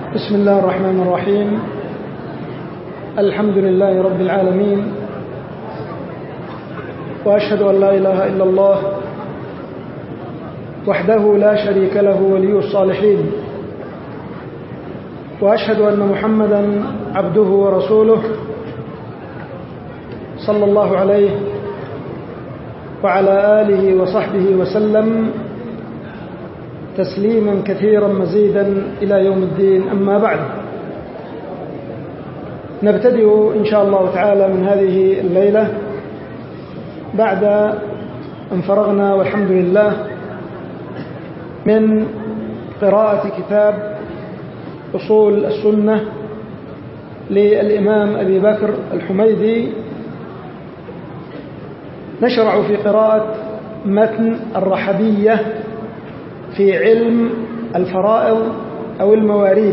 بسم الله الرحمن الرحيم. الحمد لله رب العالمين، وأشهد أن لا إله إلا الله وحده لا شريك له ولي الصالحين، وأشهد أن محمدا عبده ورسوله صلى الله عليه وعلى آله وصحبه وسلم تسليما كثيرا مزيدا إلى يوم الدين. أما بعد، نبتدئ إن شاء الله تعالى من هذه الليلة بعد أن فرغنا والحمد لله من قراءة كتاب أصول السنة للإمام أبي بكر الحميدي. نشرع في قراءة متن الرحبية في علم الفرائض أو المواريث.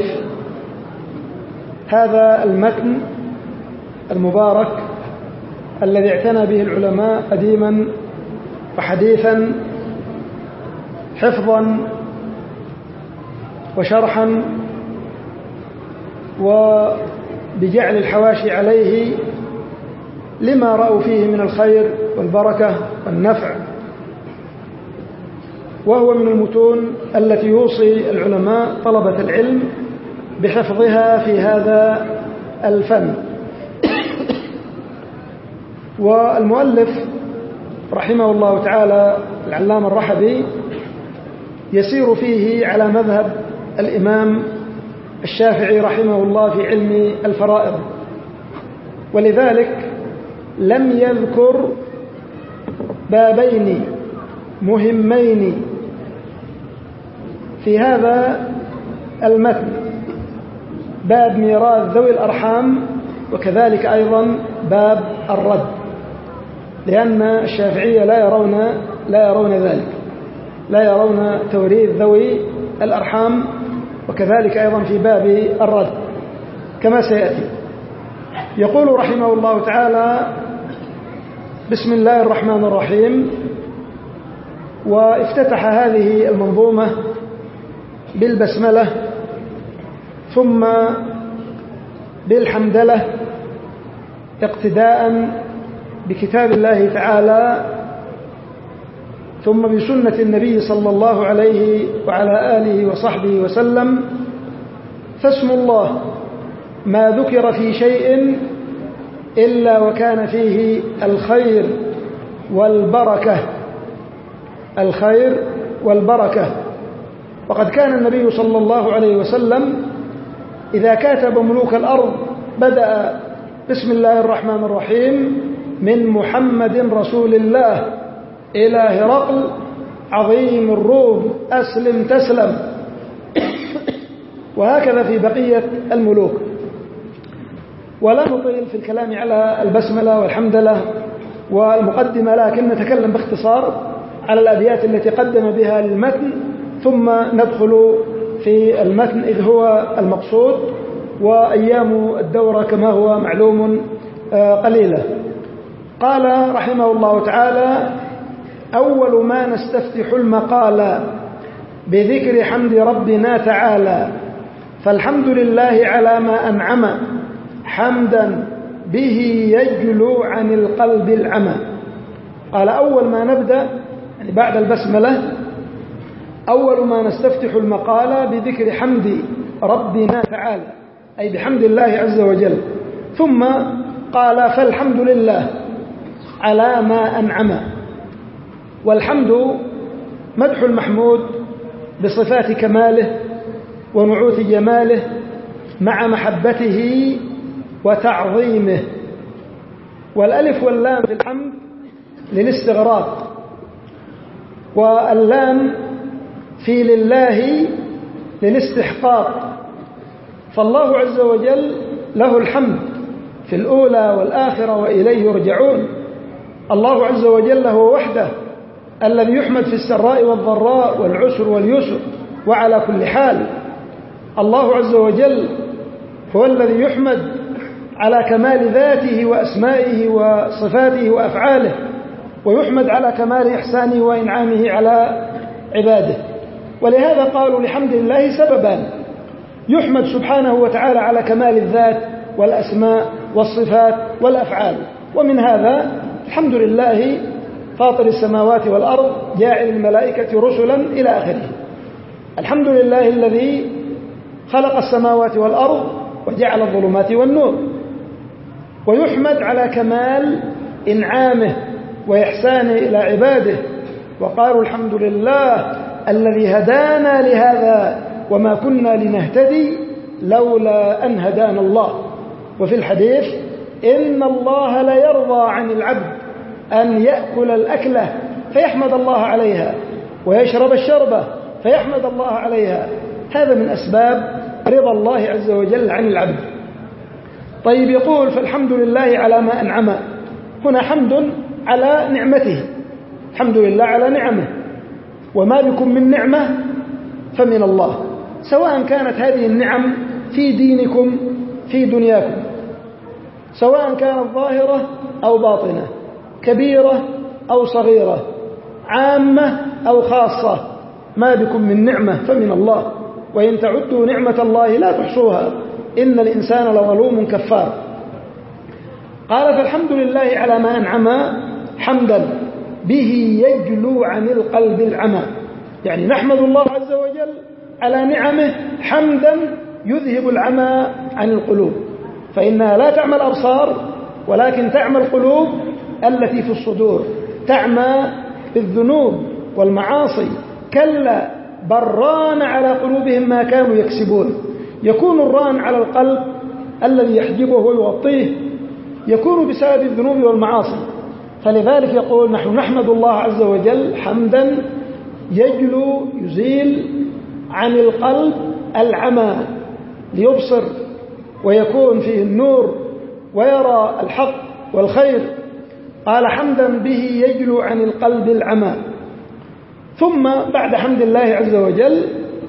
هذا المتن المبارك الذي اعتنى به العلماء قديما وحديثا حفظا وشرحا وبجعل الحواشي عليه لما رأوا فيه من الخير والبركة والنفع، وهو من المتون التي يوصي العلماء طلبة العلم بحفظها في هذا الفن. والمؤلف رحمه الله تعالى العلامة الرحبي يسير فيه على مذهب الإمام الشافعي رحمه الله في علم الفرائض، ولذلك لم يذكر بابين مهمين في هذا المتن: باب ميراث ذوي الأرحام، وكذلك أيضا باب الرد، لأن الشافعية لا يرون ذلك، لا يرون توريث ذوي الأرحام، وكذلك أيضا في باب الرد كما سيأتي. يقول رحمه الله تعالى: بسم الله الرحمن الرحيم. وافتتح هذه المنظومة بالبسملة ثم بالحمدلة اقتداء بكتاب الله تعالى، ثم بسنة النبي صلى الله عليه وعلى آله وصحبه وسلم. فاسم الله ما ذكر في شيء إلا وكان فيه الخير والبركة، الخير والبركة. وقد كان النبي صلى الله عليه وسلم إذا كاتب ملوك الأرض بدأ بسم الله الرحمن الرحيم: من محمد رسول الله إلى هرقل عظيم الروم أسلم تسلم. وهكذا في بقية الملوك. ولا نطيل في الكلام على البسملة والحمدلة والمقدمة، لكن نتكلم باختصار على الأبيات التي قدم بها للمتن، ثم ندخل في المتن إذ هو المقصود، وأيام الدورة كما هو معلوم قليلة. قال رحمه الله تعالى: أول ما نستفتح المقال بذكر حمد ربنا تعالى، فالحمد لله على ما أنعم حمدا به يجلو عن القلب العمى. قال: أول ما نبدأ يعني بعد البسملة، أول ما نستفتح المقال بذكر حمد ربنا تعالى، أي بحمد الله عز وجل. ثم قال: فالحمد لله على ما أنعم. والحمد مدح المحمود بصفات كماله ونعوت جماله مع محبته وتعظيمه. والألف واللام في الحمد للاستغراق، واللام في لله للاستحقاق. فالله عز وجل له الحمد في الأولى والآخرة وإليه يرجعون. الله عز وجل هو وحده الذي يحمد في السراء والضراء والعسر واليسر وعلى كل حال. الله عز وجل هو الذي يحمد على كمال ذاته وأسمائه وصفاته وأفعاله، ويحمد على كمال إحسانه وإنعامه على عباده. ولهذا قالوا لحمد الله سببان: يحمد سبحانه وتعالى على كمال الذات والأسماء والصفات والأفعال. ومن هذا الحمد لله فاطر السماوات والأرض جاعل الملائكة رسلا إلى آخره. الحمد لله الذي خلق السماوات والأرض وجعل الظلمات والنور. ويحمد على كمال إنعامه وإحسانه إلى عباده، وقالوا الحمد لله الذي هدانا لهذا وما كنا لنهتدي لولا أن هدانا الله. وفي الحديث إن الله لا يرضى عن العبد أن يأكل الأكلة فيحمد الله عليها ويشرب الشربة فيحمد الله عليها. هذا من أسباب رضا الله عز وجل عن العبد. طيب، يقول فالحمد لله على ما أنعم. هنا حمد على نعمته، الحمد لله على نعمه، وما بكم من نعمة فمن الله، سواء كانت هذه النعم في دينكم في دنياكم، سواء كانت ظاهرة أو باطنة، كبيرة أو صغيرة، عامة أو خاصة، ما بكم من نعمة فمن الله، وإن تعدوا نعمة الله لا تحصوها إن الإنسان لظلوم كفار. قال فالحمد لله على ما أنعم حمدا به يجلو عن القلب العمى، يعني نحمد الله عز وجل على نعمه حمدا يذهب العمى عن القلوب، فإنها لا تعمى الأبصار ولكن تعمى القلوب التي في الصدور، تعمى بالذنوب والمعاصي. كلا بران على قلوبهم ما كانوا يكسبون. يكون الران على القلب الذي يحجبه ويغطيه يكون بسبب الذنوب والمعاصي، فلذلك يقول نحن نحمد الله عز وجل حمدا يجلو يزيل عن القلب العمى ليبصر ويكون فيه النور ويرى الحق والخير. قال حمدا به يجلو عن القلب العمى. ثم بعد حمد الله عز وجل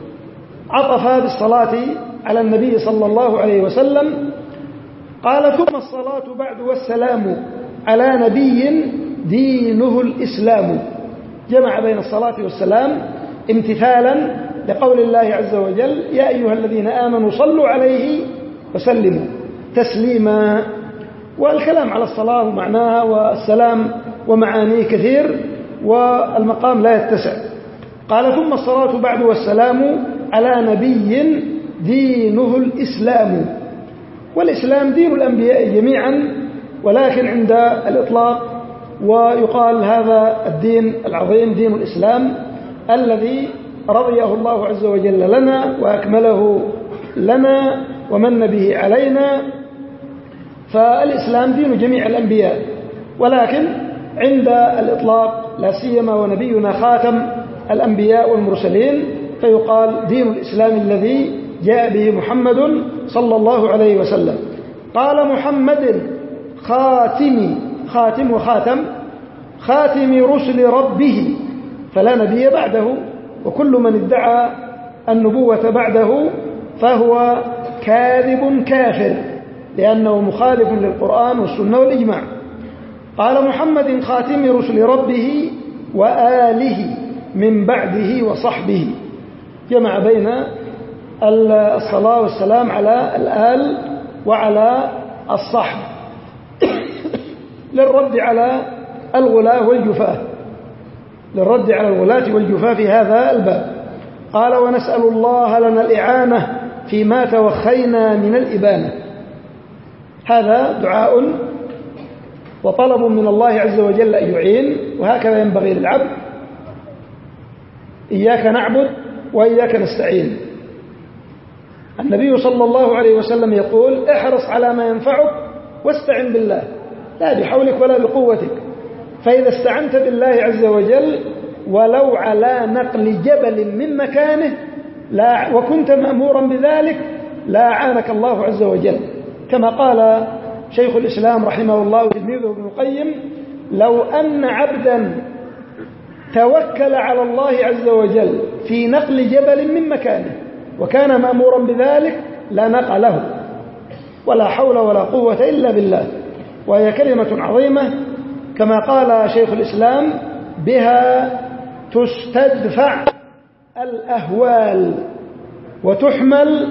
عطف بالصلاة على النبي صلى الله عليه وسلم. قال ثم الصلاة بعد والسلام على نبي دينه الإسلام. جمع بين الصلاة والسلام امتثالا لقول الله عز وجل يا أيها الذين آمنوا صلوا عليه وسلموا تسليما. والكلام على الصلاة ومعناها والسلام ومعانيه كثير والمقام لا يتسع. قال ثم الصلاة بعد والسلام على نبي دينه الإسلام. والإسلام دين الأنبياء جميعا، ولكن عند الإطلاق ويقال هذا الدين العظيم دين الإسلام الذي رضيه الله عز وجل لنا وأكمله لنا ومن به علينا. فالإسلام دين جميع الأنبياء، ولكن عند الإطلاق لا سيما ونبينا خاتم الأنبياء والمرسلين فيقال دين الإسلام الذي جاء به محمد صلى الله عليه وسلم. قال محمد خاتم وخاتم خاتم رسل ربه، فلا نبي بعده، وكل من ادعى النبوة بعده فهو كاذب كافر لأنه مخالف للقرآن والسنة والإجماع. قال محمد خاتم رسل ربه وآله من بعده وصحبه. جمع بين الصلاة والسلام على الآل وعلى الصحب للرد على الغلاة والجفاة، للرد على الغلاة والجفاة في هذا الباب. قال ونسأل الله لنا الإعانة فيما توخينا من الإبانة. هذا دعاء وطلب من الله عز وجل أن يعين، وهكذا ينبغي للعبد. إياك نعبد وإياك نستعين. النبي صلى الله عليه وسلم يقول احرص على ما ينفعك واستعن بالله، لا بحولك ولا بقوتك. فإذا استعنت بالله عز وجل ولو على نقل جبل من مكانه وكنت مأمورا بذلك لا أعانك الله عز وجل، كما قال شيخ الإسلام رحمه الله وتلميذه ابن القيم لو أن عبدا توكل على الله عز وجل في نقل جبل من مكانه وكان مأمورا بذلك لنقله، ولا حول ولا قوة إلا بالله. وهي كلمة عظيمة كما قال شيخ الإسلام بها تستدفع الأهوال وتحمل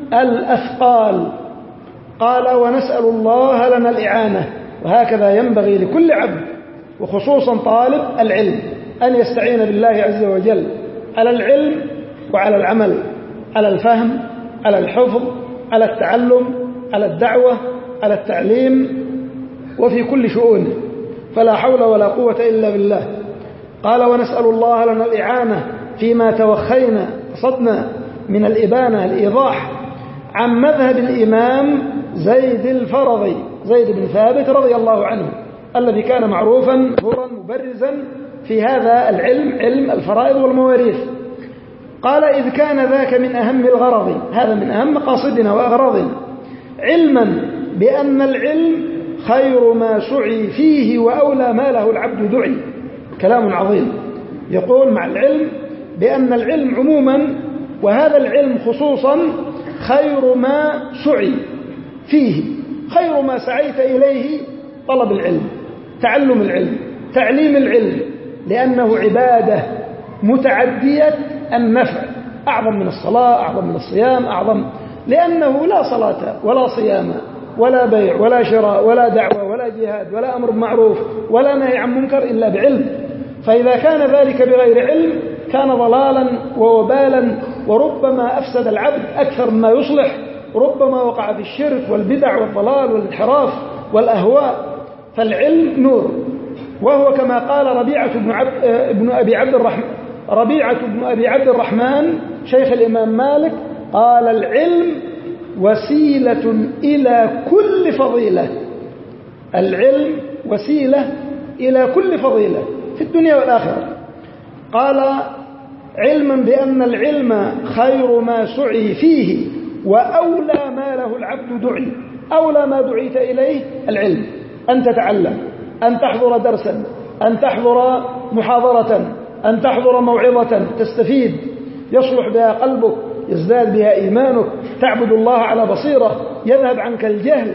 الأثقال. قال ونسأل الله لنا الإعانة. وهكذا ينبغي لكل عبد وخصوصا طالب العلم أن يستعين بالله عز وجل على العلم وعلى العمل، على الفهم، على الحفظ، على التعلم، على الدعوة، على التعليم، وفي كل شؤونه، فلا حول ولا قوة إلا بالله. قال ونسأل الله لنا الإعانة فيما توخينا قصدنا من الإبانة الإيضاح عن مذهب الإمام زيد الفرضي، زيد بن ثابت رضي الله عنه، الذي كان معروفا مشهورا مبرزا في هذا العلم، علم الفرائض والمواريث. قال إذ كان ذاك من أهم الغرض، هذا من أهم مقاصدنا وأغراضنا، علما بأن العلم خير ما سعي فيه وأولى ما له العبد دعي. كلام عظيم، يقول مع العلم بأن العلم عموما وهذا العلم خصوصا خير ما سعي فيه، خير ما سعيت إليه طلب العلم، تعلم العلم، تعليم العلم، لأنه عبادة متعدية النفع، أعظم من الصلاة، أعظم من الصيام، أعظم، لأنه لا صلاة ولا صيام ولا بيع ولا شراء ولا دعوة ولا جهاد ولا أمر بمعروف ولا نهي عن منكر إلا بعلم. فإذا كان ذلك بغير علم كان ضلالا ووبالا، وربما أفسد العبد أكثر مما يصلح، ربما وقع في الشرك والبدع والضلال والانحراف والأهواء. فالعلم نور، وهو كما قال ربيعة بن أبي عبد الرحمن شيخ الإمام مالك، قال العلم وسيلة إلى كل فضيلة. العلم وسيلة إلى كل فضيلة في الدنيا والآخرة. قال علما بأن العلم خير ما سعي فيه وأولى ما له العبد دعي. أولى ما دعيت إليه العلم، أن تتعلم، أن تحضر درسا، أن تحضر محاضرة، أن تحضر موعظة تستفيد، يصلح بها قلبك، يزداد بها إيمانك، تعبد الله على بصيرة، يذهب عنك الجهل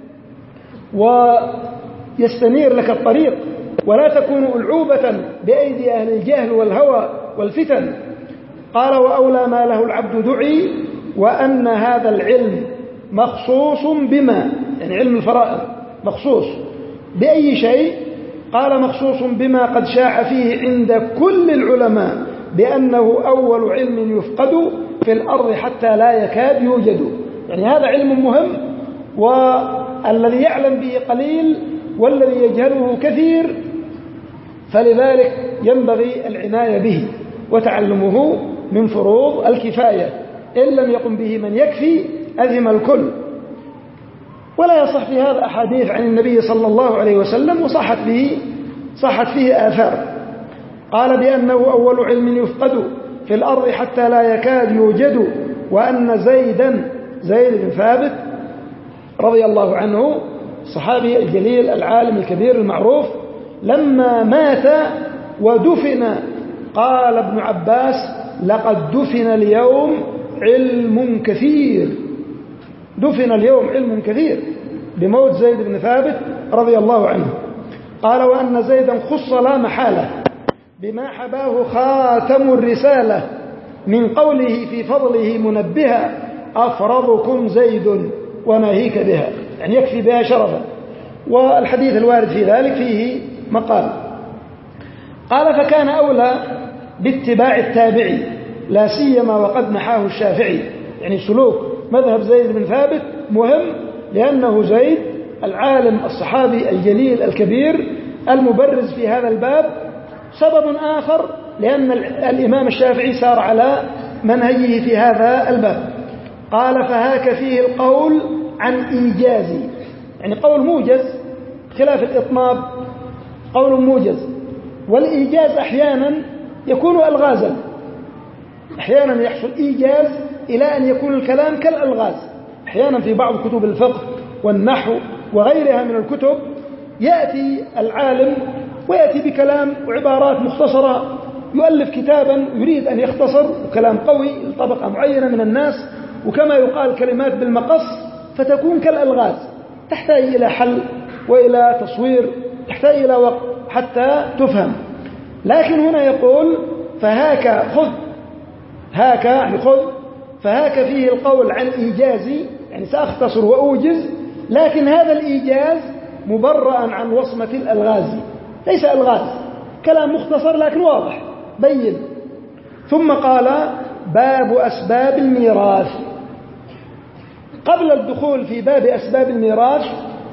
ويستنير لك الطريق، ولا تكون ألعوبة بأيدي أهل الجهل والهوى والفتن. قال وأولى ما له العبد دعي، وأن هذا العلم مخصوص بما، يعني علم الفرائض مخصوص بأي شيء؟ قال مخصوص بما قد شاع فيه عند كل العلماء بأنه أول علم يفقد في الأرض حتى لا يكاد يوجد. يعني هذا علم مهم، والذي يعلم به قليل والذي يجهله كثير، فلذلك ينبغي العناية به وتعلمه من فروض الكفاية، إن لم يقم به من يكفي أذم الكل. ولا يصح في هذا أحاديث عن النبي صلى الله عليه وسلم صحت فيه آثار. قال بأنه أول علم يفقد في الأرض حتى لا يكاد يوجد، وأن زيد بن ثابت رضي الله عنه الصحابي الجليل العالم الكبير المعروف، لما مات ودفن قال ابن عباس لقد دفن اليوم علم كثير، دفن اليوم علم كثير بموت زيد بن ثابت رضي الله عنه. قال وأن زيدا خص لا محالة بما حباه خاتم الرسالة من قوله في فضله منبها أفرضكم زيد وناهيك بها، يعني يكفي بها شرفا. والحديث الوارد في ذلك فيه مقال. قال فكان أولى باتباع التابعي لا سيما وقد نحاه الشافعي. يعني سلوك مذهب زيد بن ثابت مهم، لأنه زيد العالم الصحابي الجليل الكبير المبرز في هذا الباب. سبب آخر لأن الإمام الشافعي سار على منهجه في هذا الباب. قال فهاك فيه القول عن إيجازي، يعني قول موجز خلاف الإطناب، قول موجز. والإيجاز أحيانا يكون ألغازا، أحيانا يحصل إيجاز إلى أن يكون الكلام كالألغاز. أحيانا في بعض كتب الفقه والنحو وغيرها من الكتب يأتي العالم ويأتي بكلام وعبارات مختصرة، يؤلف كتابا يريد أن يختصر وكلام قوي لطبقة معينة من الناس، وكما يقال كلمات بالمقص، فتكون كالألغاز، تحتاج إلى حل وإلى تصوير، تحتاج إلى وقت حتى تفهم. لكن هنا يقول فهاك خذ، هاك يعني خذ فهاك فيه القول عن إيجازي، يعني سأختصر وأوجز، لكن هذا الإيجاز مبرأ عن وصمة الألغاز، ليس ألغاز، كلام مختصر لكن واضح بين. ثم قال باب أسباب الميراث. قبل الدخول في باب أسباب الميراث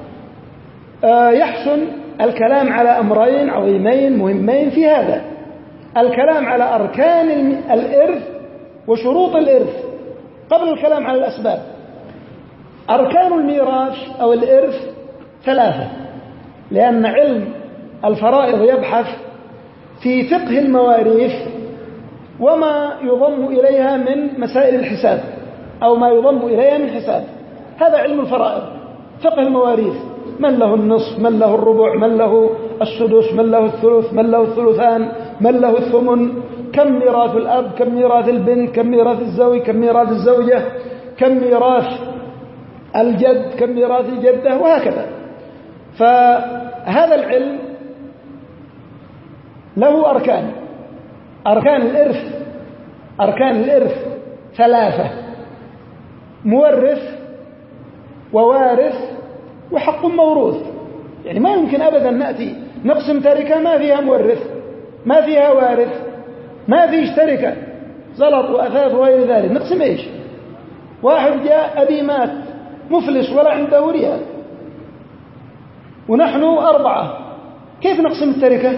يحسن الكلام على أمرين عظيمين مهمين في هذا: الكلام على أركان الإرث وشروط الإرث قبل الكلام على الأسباب. أركان الميراث أو الإرث 3، لأن علم الفرائض يبحث في فقه المواريث وما يضم إليها من مسائل الحساب أو ما يضم إليها من حساب. هذا علم الفرائض، فقه المواريث: من له النصف، من له الربع، من له السدس، من له الثلث، من له الثلثان، من له الثمن، كم ميراث الأب، كم ميراث البنت، كم ميراث الزوج، كم ميراث الزوجة، كم ميراث الجد، كم ميراث الجدة، وهكذا. فهذا العلم له أركان. أركان الإرث 3: مورث ووارث وحق موروث. يعني ما يمكن أبدا نأتي نقسم تركة ما فيها مورث، ما فيها وارث، ما فيش تركة، زلط وأثاث وغير ذلك، نقسم إيش؟ واحد جاء أبي مات مفلس ولا عنده ريال ونحن 4، كيف نقسم التركة؟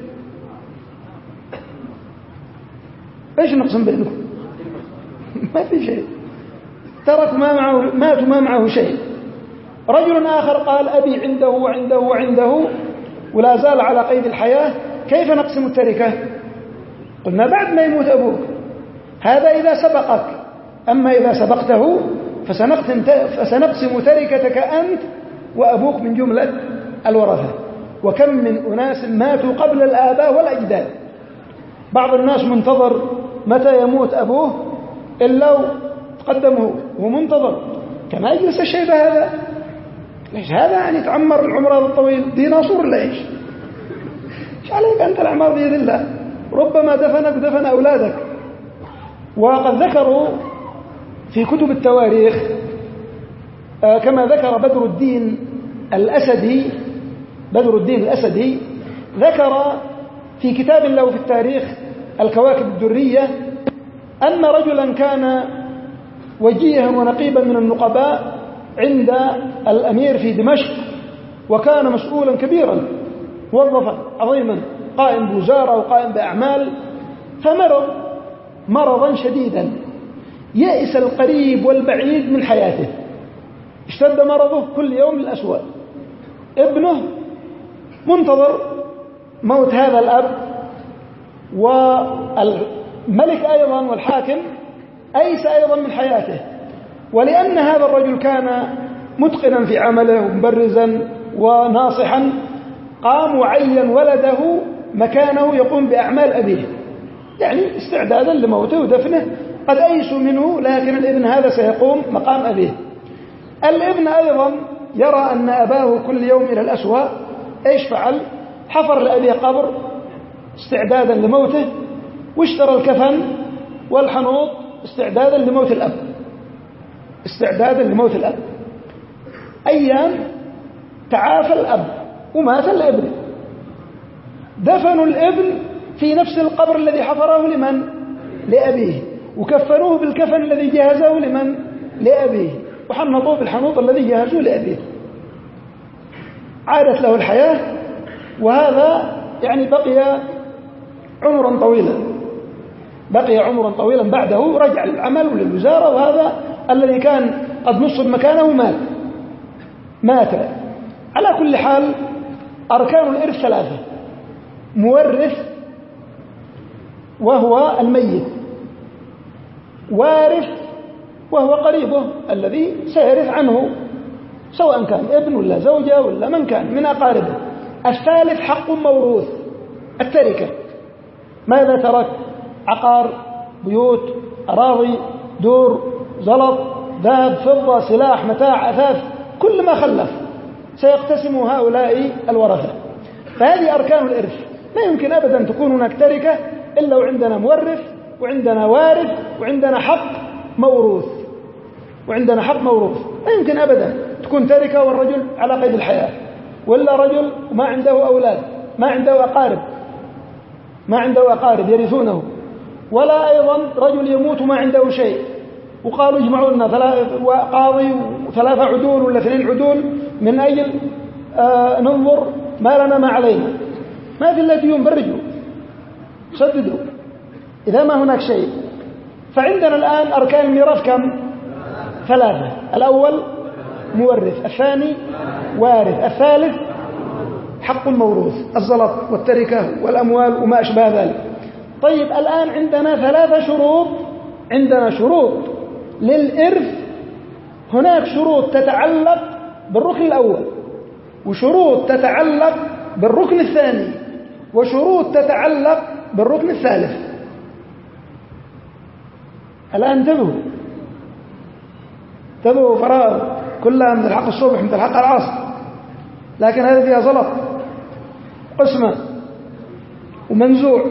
إيش نقسم بينكم؟ ما في شيء، ترك ما معه، مات ما معه شيء. رجل آخر قال أبي عنده وعنده وعنده ولا زال على قيد الحياة، كيف نقسم التركة؟ قلنا بعد ما يموت أبوك، هذا إذا سبقك، أما إذا سبقته فسنقسم تركتك أنت وأبوك من جملة الورثة. وكم من أناس ماتوا قبل الآباء والأجداد. بعض الناس منتظر متى يموت أبوه إلا تقدمه وهو منتظر، كما يجلس الشيب هذا. ليش هذا يعني تعمر العمر هذا الطويل؟ ديناصور ولا إيش؟ إيش عليك أنت؟ الأعمار بيد الله، ربما دفنك ودفن أولادك. وقد ذكروا في كتب التواريخ كما ذكر بدر الدين الأسدي ذكر في كتاب له في التاريخ الكواكب الدرية أن رجلا كان وجيها ونقيبا من النقباء عند الأمير في دمشق، وكان مسؤولا كبيرا، موظفا عظيما، قائم بوزارة وقائم بأعمال، فمرض مرضا شديدا، يئس القريب والبعيد من حياته، اشتد مرضه كل يوم الأسوأ. ابنه منتظر موت هذا الأب، والملك أيضا والحاكم أيس أيضا من حياته. ولأن هذا الرجل كان متقنا في عمله ومبرزا وناصحا، قام وعين ولده مكانه يقوم بأعمال أبيه، يعني استعدادا لموته ودفنه. قد أيسوا منه، لكن الابن هذا سيقوم مقام أبيه. الابن أيضا يرى أن أباه كل يوم إلى الأسوأ. إيش فعل؟ حفر لأبيه قبر استعدادا لموته، واشترى الكفن والحنوط استعدادا لموت الأب. أيام تعافى الأب ومات الابن، دفنوا الابن في نفس القبر الذي حفره لمن؟ لأبيه، وكفنوه بالكفن الذي جهزه لمن؟ لأبيه، وحنطوه بالحنوط الذي جهزوه لأبيه. عادت له الحياة، وهذا يعني بقي عمرا طويلا بعده، رجع للعمل وللوزارة، وهذا الذي كان قد نصب مكانه مات. على كل حال أركان الإرث 3: مورث وهو الميت، وارث وهو قريبه الذي سيرث عنه سواء كان ابن ولا زوجة ولا من كان من أقاربه. الثالث حق موروث، التركة، ماذا ترك؟ عقار، بيوت، أراضي، دور، زلط، ذهب، فضة، سلاح، متاع، أثاث، كل ما خلف سيقتسم هؤلاء الورثة. فهذه أركان الإرث. لا يمكن أبدا تكون هناك تركة إلا وعندنا مورث وعندنا وارث وعندنا حق موروث، وعندنا حق موروث. لا يمكن أبدا تكون تركة والرجل على قيد الحياة، ولا رجل ما عنده أولاد، ما عنده أقارب يرثونه، ولا أيضا رجل يموت وما عنده شيء وقالوا اجمعوا لنا قاضي و3 عدول ولا 2 عدول من أجل ننظر ما لنا ما علينا. ما في إلا ديون، برجوا سددوا إذا ما هناك شيء. فعندنا الآن أركان الميراث كم؟ 3. الأول مورث، الثاني وارث، الثالث حق الموروث، الزلط والتركة والأموال وما أشبه ذلك. طيب الآن عندنا 3 شروط، عندنا شروط للإرث. هناك شروط تتعلق بالركن الأول، وشروط تتعلق بالركن الثاني، وشروط تتعلق بالركن الثالث. الآن انتبهوا فراغ كلها مثل حق الصبح مثل حق العصر، لكن هذه فيها زلط، قسمة ومنزوع.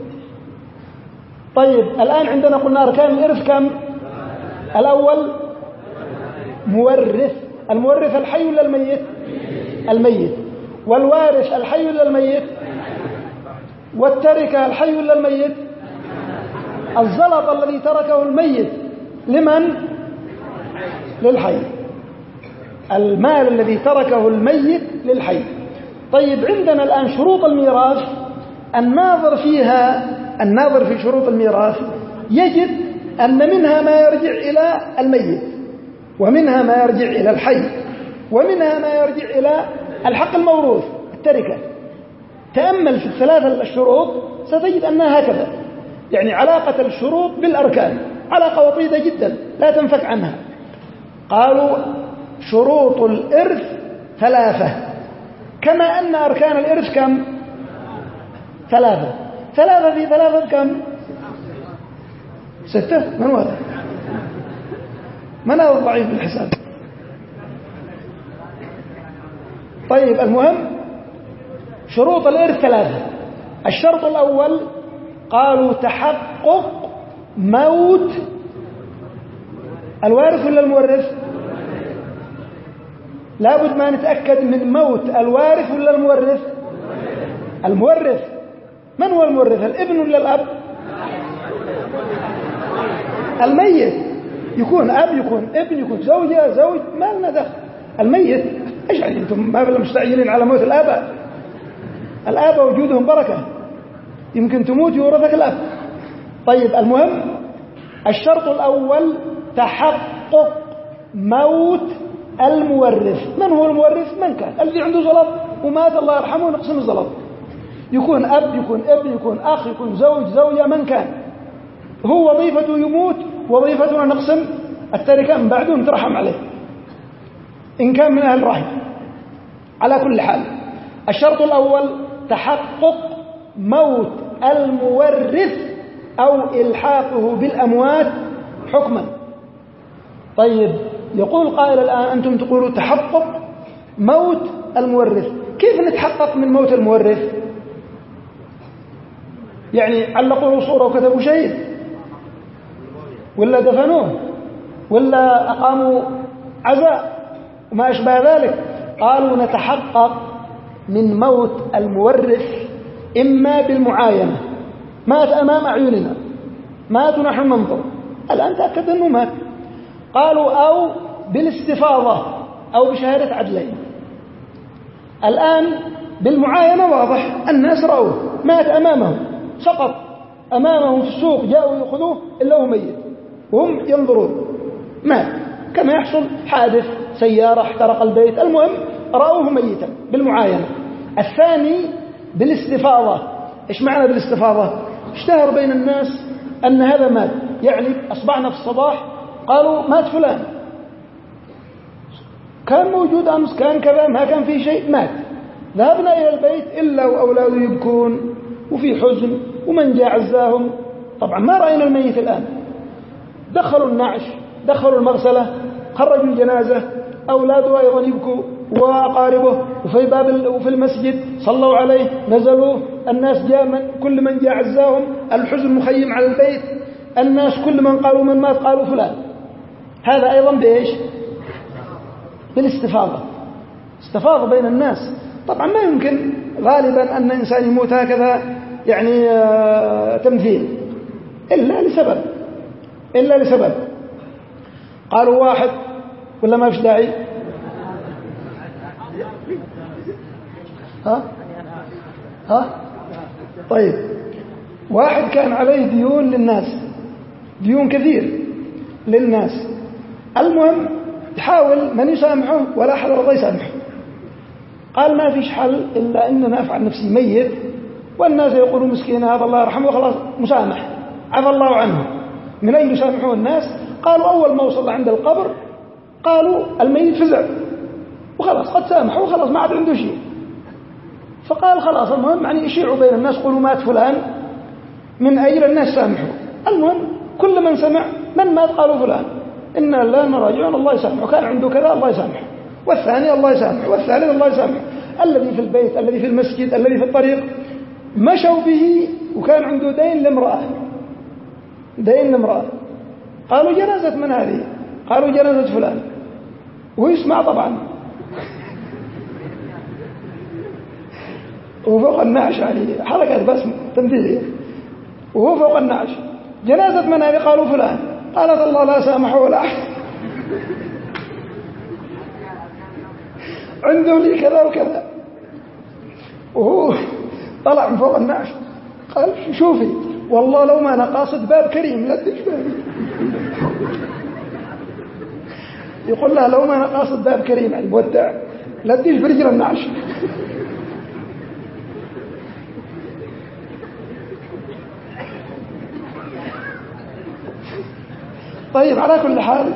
طيب الآن عندنا قلنا أركان الإرث كم؟ الأول مورث، المورث الحي ولا الميت؟ الميت. والوارث الحي ولا الميت؟ والتركة الحي ولا الميت؟ الزلط الذي تركه الميت لمن؟ للحي. المال الذي تركه الميت للحي. طيب عندنا الآن شروط الميراث، الناظر في شروط الميراث يجد أن منها ما يرجع إلى الميت، ومنها ما يرجع إلى الحي، ومنها ما يرجع إلى الحق الموروث التركة. تأمل في ال3 الشروط ستجد أنها هكذا، يعني علاقة الشروط بالأركان علاقة وطيدة جدا لا تنفك عنها. قالوا شروط الإرث 3، كما أن أركان الإرث كم؟ 3. 3 في 3 كم؟ 6. من هذا؟ من هذا الضعيف بالحساب؟ طيب المهم شروط الإرث 3. الشرط الأول قالوا تحقق موت الوارث ولا المورث؟ لابد ما نتأكد من موت الوارث ولا المورث؟ المورث. من هو المورث؟ الابن ولا الأب؟ الميت. يكون أب، يكون ابن، يكون زوجة، زوج، ما لنا دخل. الميت. ايش يعني انتم ما بلا مستعجلين على موت الآباء؟ الآباء وجودهم بركة، يمكن تموت يورثك الأب. طيب المهم الشرط الأول تحقق موت المورث. من هو المورث؟ من كان الذي عنده زلط ومات الله يرحمه نقسم الزلط، يكون أب، يكون ابن، يكون أخ، يكون زوج، زوجة، من كان هو وظيفته يموت، وظيفتنا نقسم التركة من بعده نترحم عليه إن كان من أهل الرحم. على كل حال الشرط الأول تحقق موت المورث أو إلحاقه بالأموات حكما. طيب يقول قائل الآن أنتم تقولوا تحقق موت المورث، كيف نتحقق من موت المورث؟ يعني علقوا صورة وكتبوا شيء، ولا دفنوه، ولا أقاموا عزاء وما أشبه ذلك؟ قالوا نتحقق من موت المورث إما بالمعاينة، مات أمام أعيننا، مات ونحن ننظر، الآن تأكد أنه مات. قالوا أو بالاستفاضة أو بشهادة عدلين. الآن بالمعاينة واضح، الناس رأوه مات أمامهم، سقط أمامهم في السوق، جاءوا يأخذوه إلا هو ميت وهم ينظرون، مات كما يحصل حادث سيارة احترق البيت، المهم رأوه ميتا بالمعاينة. الثاني بالاستفاضة. إيش معنى بالاستفاضة؟ اشتهر بين الناس أن هذا مات، يعني أصبحنا في الصباح قالوا مات فلان، كان موجود أمس، كان كذا، ما كان فيه شيء، مات. ذهبنا إلى البيت إلا وأولاده يبكون وفي حزن، ومن جاء عزاهم. طبعا ما رأينا الميت الآن، دخلوا النعش، دخلوا المغسلة، خرجوا الجنازة، أولاده أيضا يبكوا وأقاربه، وفي المسجد صلوا عليه، نزلوا الناس، جاء كل من جاء عزاهم، الحزن مخيم على البيت. الناس كل من قالوا من مات قالوا فلان، هذا أيضا بإيش؟ بالاستفاضة، استفاض بين الناس. طبعا ما يمكن غالبا أن إنسان يموت هكذا يعني تمثيل، إلا لسبب. قالوا واحد ولا ما فيش داعي؟ ها؟ طيب، واحد كان عليه ديون للناس، ديون كثير للناس، المهم يحاول من يسامحه ولا أحد رضى يسامحه. قال ما فيش حل إلا أننا أفعل نفسي ميت والناس يقولوا مسكين هذا الله يرحمه وخلاص مسامح عفى الله عنه. من أين يسامحون الناس؟ قالوا أول ما وصل عند القبر قالوا الميت فزع وخلاص قد سامحه وخلاص ما عاد عنده شيء. فقال خلاص المهم يعني يشيعوا بين الناس قولوا مات فلان من أجل الناس سامحوا. المهم كل من سمع من مات قالوا فلان، إنا لا نراجعون الله يسامحه، كان عنده كذا الله يسامحه، والثاني الله يسامحه، والثالث الله يسامحه، الذي في البيت الذي في المسجد الذي في الطريق. مشوا به وكان عنده دين لامرأة، قالوا جنازة من هذه؟ قالوا جنازة فلان، ويسمع طبعا وفوق النعش يعني حركة بس تمثيلية، وهو فوق النعش جنازة من هذه؟ قالوا فلان. قالت الله لا سامحه ولا أحد عنده لي كذا وكذا، وهو طلع من فوق النعش قال شوفي والله لو ما أنا قاصد باب كريم لا تشبهني. يقول لها لو ما أنا قاصد باب كريم يعني مودع لا تديش برجل النعش. طيب على كل حال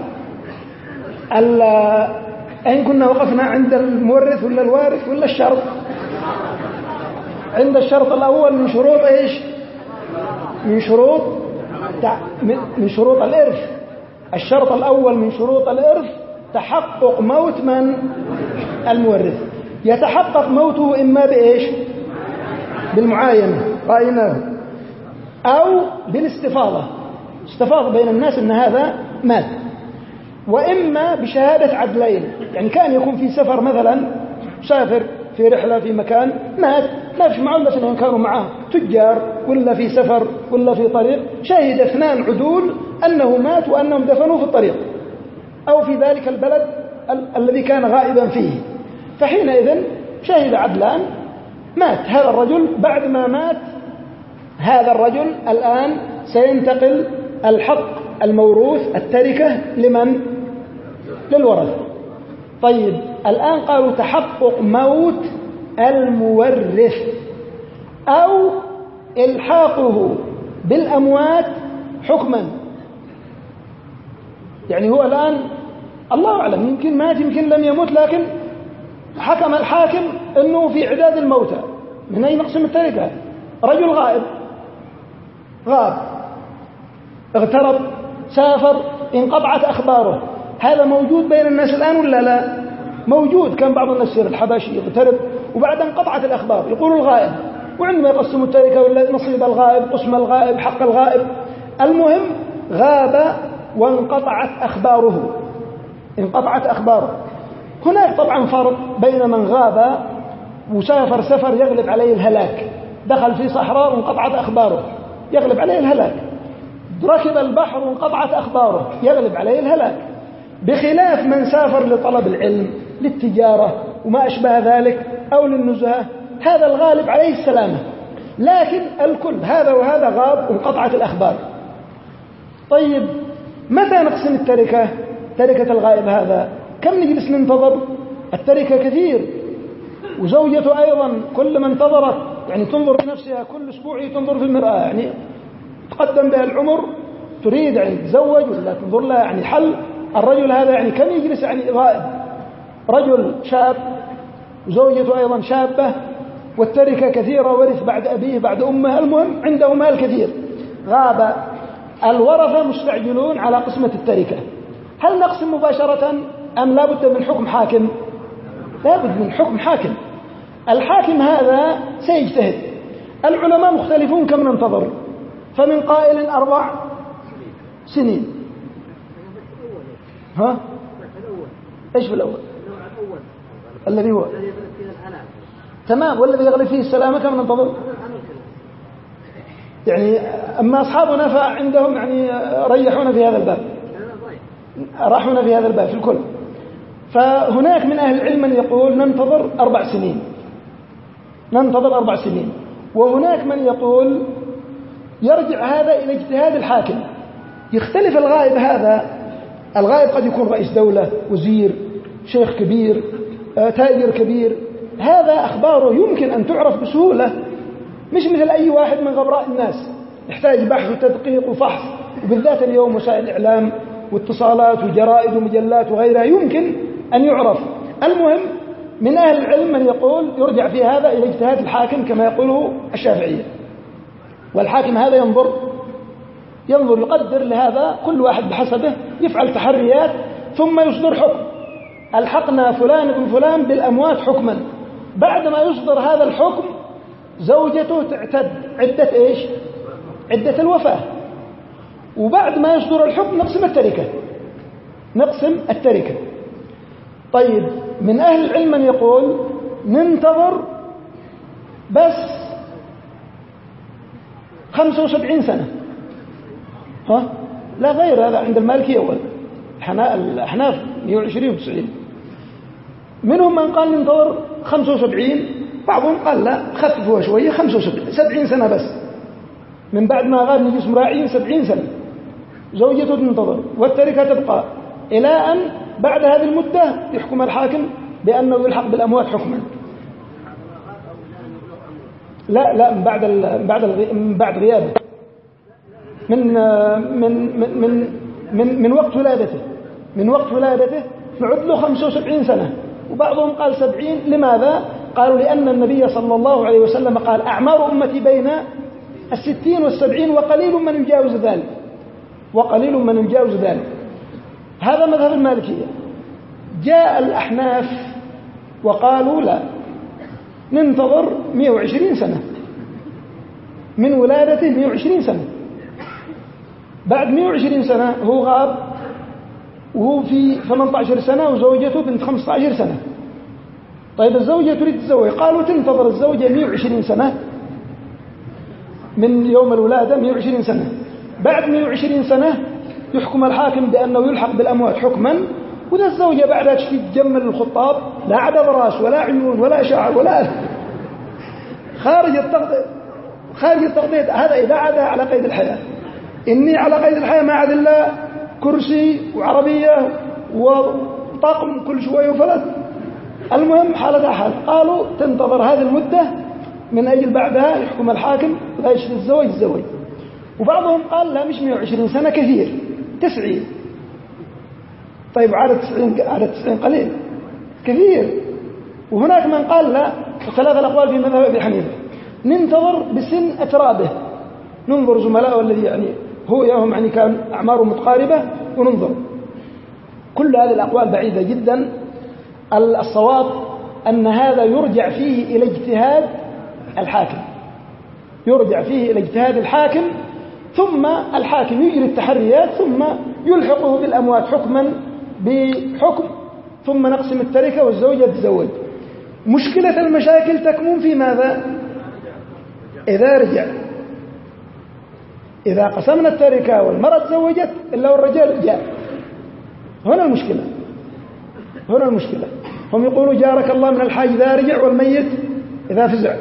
أين كنا وقفنا؟ عند المورث ولا الوارث ولا الشرط؟ عند الشرط الأول من شروط إيش؟ من شروط الإرث. الشرط الأول من شروط الإرث تحقق موت من؟ المورث. يتحقق موته إما بإيش؟ بالمعاينة رأيناه، أو بالاستفاضة، استفاض بين الناس أن هذا مات، وإما بشهادة عدلين. يعني كان يكون في سفر مثلا، سافر في رحلة في مكان مات، ما فيش معه إلا اثنين كانوا معاه تجار ولا في سفر ولا في طريق، شهد اثنان عدول أنه مات وأنهم دفنوه في الطريق أو في ذلك البلد الذي كان غائبا فيه، فحينئذ شهد عدلان مات هذا الرجل. بعد ما مات هذا الرجل الآن سينتقل الحق الموروث التركة لمن؟ للورثة. طيب الآن قالوا تحقق موت المورث أو إلحاقه بالأموات حكما. يعني هو الآن الله أعلم يمكن مات يمكن لم يمت، لكن حكم الحاكم أنه في عداد الموتى. من أين نقسم التركة؟ رجل غاب اغترب سافر انقطعت أخباره، هذا موجود بين الناس الآن ولا لا؟ موجود. كان بعض الناس يصير الحباشي يغترب وبعد انقطعت الأخبار يقولوا الغائب، وعندما يقسموا التركة ولا نصيب الغائب قسم الغائب حق الغائب، المهم غاب وانقطعت أخباره، انقطعت أخباره. هناك طبعا فرق بين من غاب وسافر سفر يغلب عليه الهلاك، دخل في صحراء وانقطعت أخباره يغلب عليه الهلاك، ركب البحر وانقطعت أخباره يغلب عليه الهلاك، بخلاف من سافر لطلب العلم للتجارة وما أشبه ذلك أو للنزهة، هذا الغالب عليه السلامة. لكن الكل هذا وهذا غاب وانقطعت الأخبار. طيب متى نقسم التركة؟ تركة الغائب هذا كم نجلس ننتظر؟ التركة كثير، وزوجته أيضا كل ما انتظرت يعني تنظر بنفسها كل أسبوع تنظر في المرآة، يعني تقدم بها العمر تريد يعني تتزوج ولا تنظر لها يعني حل. الرجل هذا يعني كم يجلس يعني غائب؟ رجل شاب وزوجته أيضا شابة والتركة كثيرة، ورث بعد أبيه بعد أمه، المهم عنده مال كثير، غاب. الورثة مستعجلون على قسمة التركة. هل نقسم مباشرة أم لا بد من حكم حاكم؟ لا بد من حكم حاكم. الحاكم هذا سيجتهد. العلماء مختلفون كم ننتظر، فمن قائل 4 سنين. ها؟ إيش في الأول؟ الذي هو تمام، والذي يغلب فيه السلامة كم ننتظر؟ يعني أما أصحابنا فعندهم يعني ريحونا في هذا الباب، راحونا في هذا الباب في الكل. فهناك من أهل العلم من يقول ننتظر 4 سنين، ننتظر 4 سنين. وهناك من يقول يرجع هذا إلى اجتهاد الحاكم. يختلف الغائب هذا، الغائب قد يكون رئيس دولة، وزير، شيخ كبير، تاجر كبير، هذا أخباره يمكن أن تعرف بسهولة، مش مثل أي واحد من غبراء الناس يحتاج بحث وتدقيق وفحص، وبالذات اليوم وسائل الإعلام واتصالات وجرائد ومجلات وغيرها يمكن أن يعرف. المهم من أهل العلم من يقول يرجع في هذا إلى اجتهاد الحاكم كما يقوله الشافعية، والحاكم هذا ينظر يقدر لهذا كل واحد بحسبه، يفعل تحريات ثم يصدر حكم. ألحقنا فلان بن فلان بالأموات حكما. بعدما يصدر هذا الحكم زوجته تعتد عدة إيش؟ عدة الوفاة. وبعد ما يصدر الحكم نقسم التركة، نقسم التركة. طيب من أهل العلم من يقول ننتظر بس 75 سنة. ها؟ لا غير هذا عند المالكية الأحناف 120 و90. منهم من قال ننتظر 75، بعضهم قال لا خففوها شوية 70 سنة بس. من بعد ما غاب نجس مراعين 70 سنة زوجته تنتظر والتركة تبقى إلى أن بعد هذه المدة يحكم الحاكم بأنه يلحق بالأموات حكما. لا من بعد غيابه، من وقت ولادته، من وقت ولادته نعد له 75 سنة. وبعضهم قال 70. لماذا؟ قالوا لأن النبي صلى الله عليه وسلم قال أعمار أمتي بين 60 و70 وقليل من يجاوز ذلك، وقليل من يجاوز ذلك. هذا مذهب المالكية. جاء الأحناف وقالوا لا، ننتظر 120 سنة، من ولادته 120 سنة. بعد 120 سنة هو غاب وهو في 18 سنة وزوجته بنت 15 سنة. طيب الزوجة تريد تتزوج، قالوا تنتظر الزوجة 120 سنة من يوم الولادة، 120 سنة. بعد 120 سنة يحكم الحاكم بأنه يلحق بالأموات حكما. وإذا الزوجة بعدها تجمل الخطاب، لا عدد راس ولا عيون ولا شعر ولا خارج التغطية، هذا إذا عاد على قيد الحياة. إني على قيد الحياة ما عاد إلا كرسي وعربية وطاقم كل شوية وفلت. المهم حالة حال. قالوا تنتظر هذه المدة من أجل بعدها يحكم الحاكم لا يشتري الزوج. وبعضهم قال لا، مش 120 سنة كثير، 90. طيب عدد 90 قليل كثير. وهناك من قال لا، 3 الأقوال في مذهب أبي حنيفة، ننتظر بسن أترابه، ننظر زملائه الذي يعني هو يوم يعني كان أعماره متقاربة وننظر. كل هذه الأقوال بعيدة جدا. الصواب أن هذا يرجع فيه إلى اجتهاد الحاكم، يرجع فيه إلى اجتهاد الحاكم، ثم الحاكم يجري التحريات ثم يلحقه بالأموات حكما بحكم، ثم نقسم التركة والزوجة تتزوج. مشكلة المشاكل تكمن في ماذا؟ إذا رجع، إذا قسمنا التركة والمرأة تزوجت إلا والرجال جاء، هنا المشكلة، هنا المشكلة. هم يقولوا جارك الله من الحاج إذا رجع والميت إذا فزع.